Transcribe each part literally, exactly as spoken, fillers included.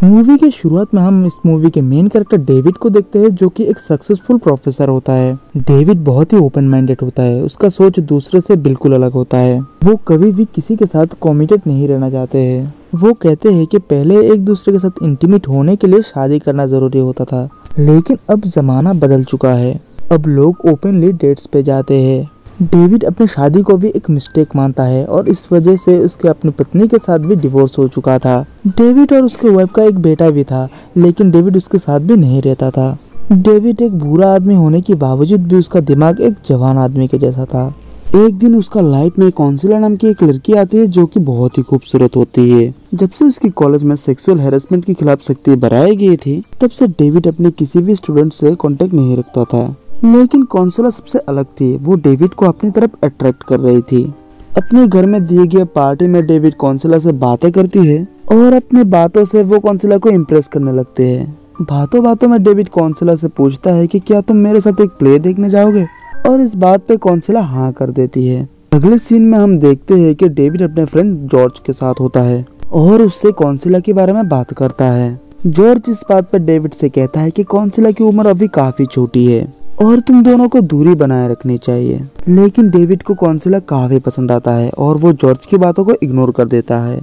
Movie के शुरुआत में हम इस मूवी के मेन कैरेक्टर डेविड को देखते हैं, जो कि एक सक्सेसफुल प्रोफेसर होता है। डेविड बहुत ही ओपन माइंडेड होता है, उसका सोच दूसरे से बिल्कुल अलग होता है। वो कभी भी किसी के साथ कमिटेड नहीं रहना चाहते हैं। वो कहते हैं कि पहले एक दूसरे के साथ इंटीमेट होने के लिए शादी करना जरूरी होता था, लेकिन अब जमाना बदल चुका है। अब लोग ओपनली डेट्स पे जाते हैं। डेविड अपनी शादी को भी एक मिस्टेक मानता है और इस वजह से उसके अपनी पत्नी के साथ भी डिवोर्स हो चुका था। डेविड और उसके वाइफ का एक बेटा भी था, लेकिन डेविड उसके साथ भी नहीं रहता था। डेविड एक बुरा आदमी होने के बावजूद भी उसका दिमाग एक जवान आदमी के जैसा था। एक दिन उसका लाइफ में कौंसिलर नाम की एक लड़की आती है, जो कि बहुत ही खूबसूरत होती है। जब से उसकी कॉलेज में सेक्सुअल हैरेसमेंट के खिलाफ सख्ती बढ़ाई गई थी, तब से डेविड अपने किसी भी स्टूडेंट से कांटेक्ट नहीं रखता था। लेकिन कौंसिलर सबसे अलग थी, वो डेविड को अपनी तरफ अट्रैक्ट कर रही थी। अपने घर में दिए गए पार्टी में डेविड कौंसिलर से बातें करती है और अपने बातों से वो कौंसिलर को इम्प्रेस करने लगते हैं। बातों बातों में डेविड कौंसिलर से पूछता है कि क्या तुम मेरे साथ एक प्ले देखने जाओगे, और इस बात पे कौंसिलर हाँ कर देती है। अगले सीन में हम देखते हैं कि डेविड अपने फ्रेंड जॉर्ज के साथ होता है और उससे कौंसिलर के बारे में बात करता है। जॉर्ज इस बात पर डेविड से कहता है कि कौंसिलर की उम्र अभी काफी छोटी है और तुम दोनों को दूरी बनाए रखनी चाहिए। लेकिन डेविड को कौंसिलर काफी पसंद आता है और वो जॉर्ज की बातों को इग्नोर कर देता है।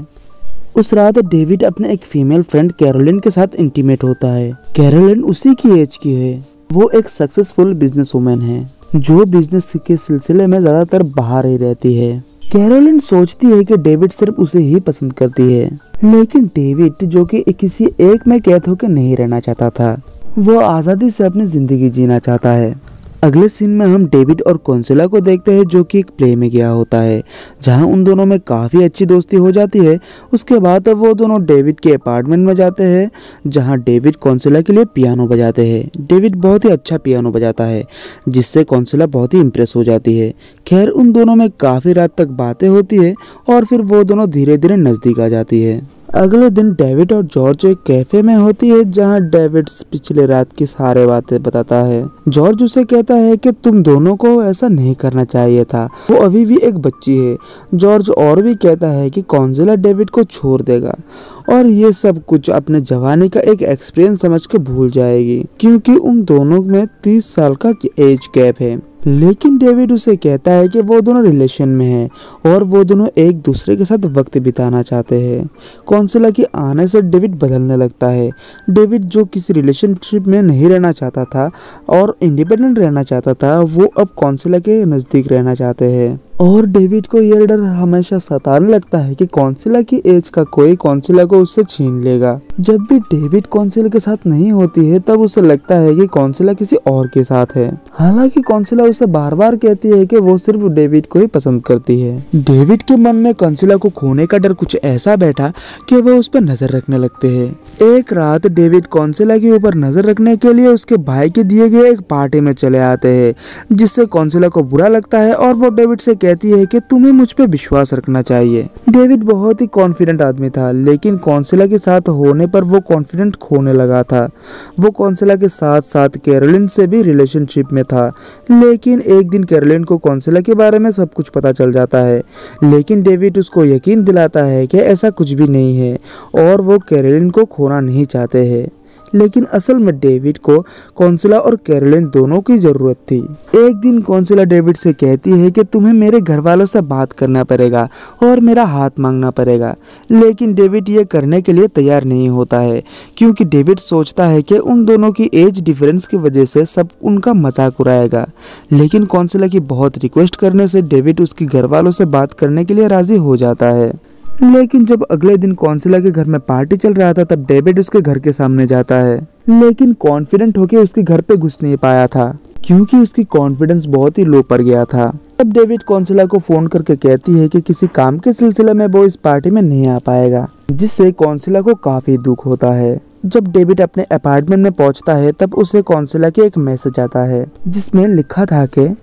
उस रात डेविड अपने एक फीमेल फ्रेंड कैरोलिन के साथ इंटीमेट होता है। कैरोलिन उसी की एज की है। वो एक सक्सेसफुल बिजनेस वुमेन है, जो बिजनेस के सिलसिले में ज्यादातर बाहर ही रहती है। कैरोलिन सोचती है कि डेविड सिर्फ उसे ही पसंद करती है, लेकिन डेविड, जो कि किसी एक में कैद होकर नहीं रहना चाहता था, वो आज़ादी से अपनी ज़िंदगी जीना चाहता है। अगले सीन में हम डेविड और कौंसिलर को देखते हैं, जो कि एक प्ले में गया होता है, जहां उन दोनों में काफ़ी अच्छी दोस्ती हो जाती है। उसके बाद वो दोनों डेविड के अपार्टमेंट में जाते हैं, जहां डेविड कौंसिलर के लिए पियानो बजाते हैं। डेविड बहुत ही अच्छा पियानो बजाता है, जिससे कौंसिलर बहुत ही इम्प्रेस हो जाती है। खैर, उन दोनों में काफ़ी रात तक बातें होती है और फिर वो दोनों धीरे धीरे नज़दीक आ जाती है। अगले दिन डेविड और जॉर्ज एक कैफे में होती है, जहां डेविड पिछले रात की सारे बातें बताता है। जॉर्ज उसे कहता है कि तुम दोनों को ऐसा नहीं करना चाहिए था, वो अभी भी एक बच्ची है। जॉर्ज और भी कहता है कि कौंसिलर डेविड को छोड़ देगा और ये सब कुछ अपने जवानी का एक एक्सपीरियंस समझ के भूल जाएगी, क्योंकि उन दोनों में तीस साल का एज गैप है। लेकिन डेविड उसे कहता है कि वो दोनों रिलेशन में हैं और वो दोनों एक दूसरे के साथ वक्त बिताना चाहते हैं। कौंसिलर के आने से डेविड बदलने लगता है। डेविड, जो किसी रिलेशनशिप में नहीं रहना चाहता था और इंडिपेंडेंट रहना चाहता था, वो अब कौंसिलर के नज़दीक रहना चाहते हैं। और डेविड को यह डर हमेशा सताने लगता है कि कौंसिलर की एज का कोई कौंसिलर को उससे छीन लेगा। जब भी डेविड कौंसिलर के साथ नहीं होती है, तब उसे लगता है कि कौंसिलर किसी और के साथ है। हालांकि कौंसिलर उसे बार बार कहती है कि वो सिर्फ डेविड को ही पसंद करती है। डेविड के मन में कौंसिलर को खोने का डर कुछ ऐसा बैठा कि वो उस पर नजर रखने लगते हैं। एक रात डेविड कौंसिलर के ऊपर नजर रखने के लिए उसके भाई के दिए गए एक पार्टी में चले आते हैं, जिससे कौंसिलर को बुरा लगता है और वो डेविड से कहती है कि तुम्हें मुझ पे विश्वास रखना चाहिए। डेविड बहुत ही कॉन्फिडेंट आदमी था, लेकिन कौंसिलर के साथ होने पर वो कॉन्फिडेंट खोने लगा था। वो कौंसिलर के साथ साथ कैरोलिन से भी रिलेशनशिप में था, लेकिन एक दिन कैरोलिन को कौंसिलर के बारे में सब कुछ पता चल जाता है। लेकिन डेविड उसको यकीन दिलाता है कि ऐसा कुछ भी नहीं है और वो कैरोलिन को खोना नहीं चाहते हैं। लेकिन असल में डेविड को कौंसिलर और कैरोलिन दोनों की जरूरत थी। एक दिन कौंसिलर डेविड से कहती है कि तुम्हें मेरे घर वालों से बात करना पड़ेगा और मेरा हाथ मांगना पड़ेगा। लेकिन डेविड ये करने के लिए तैयार नहीं होता है, क्योंकि डेविड सोचता है कि उन दोनों की एज डिफरेंस की वजह से सब उनका मजाक उड़ाएगा। लेकिन कौंसिलर की बहुत रिक्वेस्ट करने से डेविड उसके घर वालों से बात करने के लिए राजी हो जाता है। लेकिन जब अगले दिन कौंसिलर के घर में पार्टी चल रहा था, तब डेविड उसके घर के सामने जाता है, लेकिन कॉन्फिडेंट होके उसके घर पे घुस नहीं पाया था, क्योंकि उसकी कॉन्फिडेंस बहुत ही लो पर गया था। तब डेविड कौंसिलर को फोन करके कहती है कि किसी काम के सिलसिले में वो इस पार्टी में नहीं आ पाएगा, जिससे कौंसिलर को काफी दुख होता है। जब डेविड अपने अपार्टमेंट में पहुंचता है, तब उसे कौंसिलर के एक मैसेज आता है, जिसमें लिखा था कि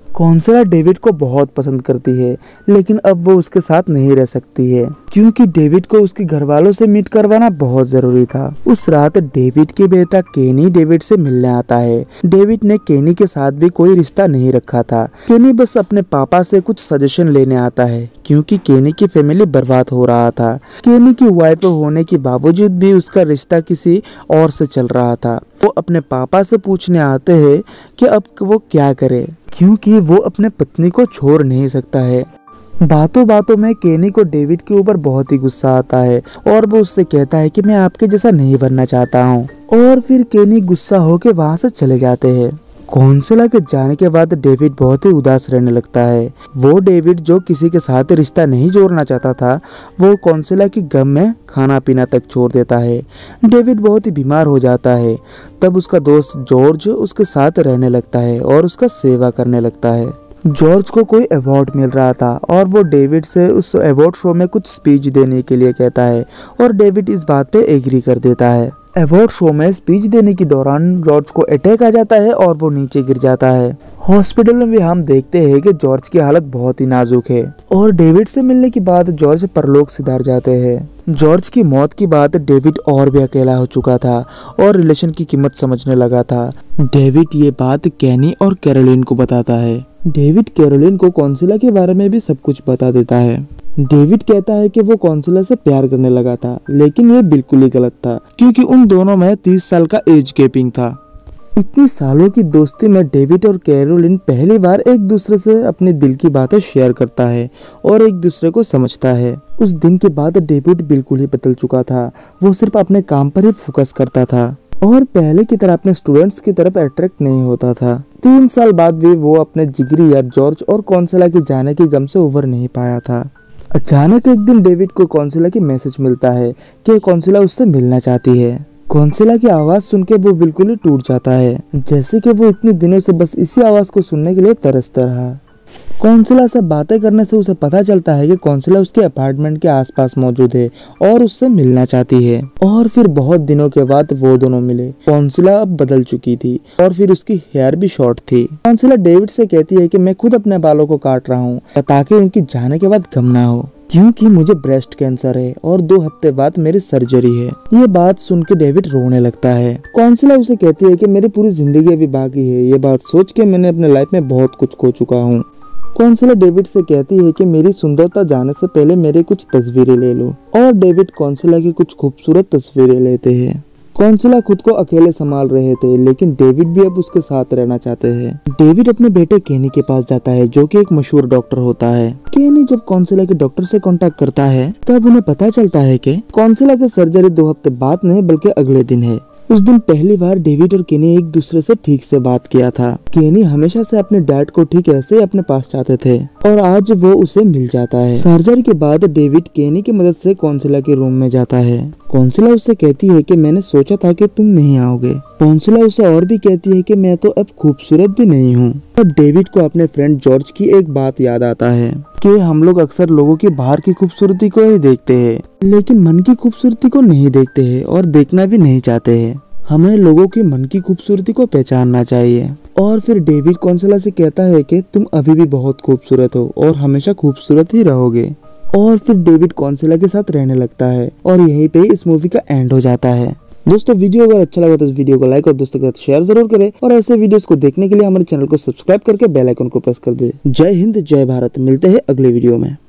कौंसलर डेविड को बहुत पसंद करती है, लेकिन अब वो उसके साथ नहीं रह सकती है क्योंकि डेविड को उसके घर वालों से मीट करवाना बहुत जरूरी था। उस रात डेविड के बेटा केनी डेविड से मिलने आता है। डेविड ने केनी के साथ भी कोई रिश्ता नहीं रखा था। केनी बस अपने पापा से कुछ सजेशन लेने आता है क्योंकि केनी की फैमिली बर्बाद हो रहा था। केनी की वाइफ होने के बावजूद भी उसका रिश्ता किसी और से चल रहा था। वो अपने पापा से पूछने आते हैं कि अब वो क्या करे क्योंकि वो अपने पत्नी को छोड़ नहीं सकता है। बातों बातों में केनी को डेविड के ऊपर बहुत ही गुस्सा आता है और वो उससे कहता है कि मैं आपके जैसा नहीं बनना चाहता हूँ, और फिर केनी गुस्सा होकर वहाँ से चले जाते हैं। कौंसला के जाने के बाद डेविड बहुत ही उदास रहने लगता है। वो डेविड जो किसी के साथ रिश्ता नहीं जोड़ना चाहता था, वो कौंसला की गम में खाना पीना तक छोड़ देता है। डेविड बहुत ही बीमार हो जाता है। तब उसका दोस्त जॉर्ज उसके साथ रहने लगता है और उसका सेवा करने लगता है। जॉर्ज को कोई अवार्ड मिल रहा था और वो डेविड से उस अवार्ड शो में कुछ स्पीच देने के लिए कहता है और डेविड इस बात पे एग्री कर देता है। अवार्ड शो में स्पीच देने के दौरान जॉर्ज को अटैक आ जाता है और वो नीचे गिर जाता है। हॉस्पिटल में भी हम देखते हैं कि जॉर्ज की हालत बहुत ही नाजुक है और डेविड से मिलने के बाद जॉर्ज परलोक सिधार जाते हैं। जॉर्ज की मौत की बात डेविड और भी अकेला हो चुका था और रिलेशन की कीमत समझने लगा था। डेविड ये बात केनी और कैरोलिन को बताता है। डेविड कैरोलिन को कौंसला के बारे में भी सब कुछ बता देता है। डेविड कहता है कि वो कौंसला से प्यार करने लगा था, लेकिन ये बिल्कुल ही गलत था क्योंकि उन दोनों में तीस साल का एज गैपिंग था। इतनी सालों की दोस्ती में डेविड और कैरोलिन पहली बार एक दूसरे से अपने दिल की बातें शेयर करता है और एक दूसरे को समझता है। उस दिन के बाद डेविड बिल्कुल ही बदल चुका था। वो सिर्फ अपने काम पर ही फोकस करता था और पहले की तरह अपने स्टूडेंट्स की तरफ अट्रैक्ट नहीं होता था। तीन साल बाद भी वो अपने जिगरी यार जॉर्ज और कौंसला के जाने की गम से उबर नहीं पाया था। अचानक एक दिन डेविड को कौंसला की मैसेज मिलता है कि कौंसला उससे मिलना चाहती है। कौंसला की आवाज सुन के वो बिल्कुल ही टूट जाता है, जैसे कि वो इतने दिनों से बस इसी आवाज को सुनने के लिए तरसता रहा। कौंसला से बातें करने से उसे पता चलता है कि कौंसला उसके अपार्टमेंट के आसपास मौजूद है और उससे मिलना चाहती है। और फिर बहुत दिनों के बाद वो दोनों मिले। कौंसला अब बदल चुकी थी और फिर उसकी हेयर भी शॉर्ट थी। कौंसला डेविड से कहती है कि मैं खुद अपने बालों को काट रहा हूँ ताकि उनकी जाने के बाद गम ना हो, क्योंकि मुझे ब्रेस्ट कैंसर है और दो हफ्ते बाद मेरी सर्जरी है। ये बात सुन के डेविड रोने लगता है। कौंसला उसे कहती है कि मेरी पूरी जिंदगी अभी बाकी है। ये बात सोच के मैंने अपने लाइफ में बहुत कुछ खो चुका हूँ। कौंसला डेविड से कहती है कि मेरी सुंदरता जाने से पहले मेरी कुछ तस्वीरें ले लो, और डेविड कौंसला की कुछ खूबसूरत तस्वीरें लेते हैं। कौंसला खुद को अकेले संभाल रहे थे, लेकिन डेविड भी अब उसके साथ रहना चाहते हैं। डेविड अपने बेटे केनी के पास जाता है जो कि एक मशहूर डॉक्टर होता है। केनी जब कौंसला के डॉक्टर से कांटेक्ट करता है तब उन्हें पता चलता है कि कौंसला की सर्जरी दो हफ्ते बाद नहीं बल्कि अगले दिन है। उस दिन पहली बार डेविड और केनी एक दूसरे से ठीक से बात किया था। केनी हमेशा से अपने डैड को ठीक ऐसे अपने पास चाहते थे और आज वो उसे मिल जाता है। सर्जरी के बाद डेविड केनी की मदद से कौंसला के रूम में जाता है। कौंसला उससे कहती है कि मैंने सोचा था कि तुम नहीं आओगे। कौंसला उसे और भी कहती है कि मैं तो अब खूबसूरत भी नहीं हूँ। तब डेविड को अपने फ्रेंड जॉर्ज की एक बात याद आता है कि हम लोग अक्सर लोगों की बाहर की खूबसूरती को ही देखते हैं, लेकिन मन की खूबसूरती को नहीं देखते हैं और देखना भी नहीं चाहते हैं। हमें लोगों की मन की खूबसूरती को पहचानना चाहिए। और फिर डेविड कौंसला से कहता है कि तुम अभी भी बहुत खूबसूरत हो और हमेशा खूबसूरत ही रहोगे। और फिर डेविड कौंसला के साथ रहने लगता है और यहीं पे इस मूवी का एंड हो जाता है। दोस्तों वीडियो अगर अच्छा लगा तो इस वीडियो को लाइक और दोस्तों के साथ शेयर जरूर करें और ऐसे वीडियोस को देखने के लिए हमारे चैनल को सब्सक्राइब करके बेल आइकन को प्रेस कर दे। जय हिंद, जय भारत। मिलते हैं अगले वीडियो में।